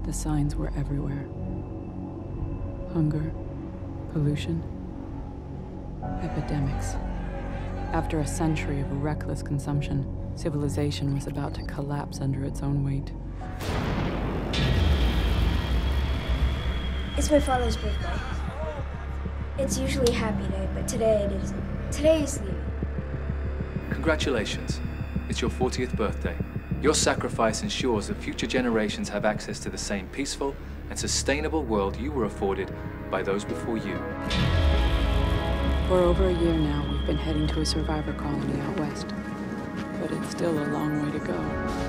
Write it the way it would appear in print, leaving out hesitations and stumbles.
The signs were everywhere. Hunger, pollution, epidemics. After a century of reckless consumption, civilization was about to collapse under its own weight. It's my father's birthday. It's usually a happy day, but today it isn't. Today is the... Congratulations. It's your 40th birthday. Your sacrifice ensures that future generations have access to the same peaceful and sustainable world you were afforded by those before you. For over a year now, we've been heading to a survivor colony out west. But it's still a long way to go.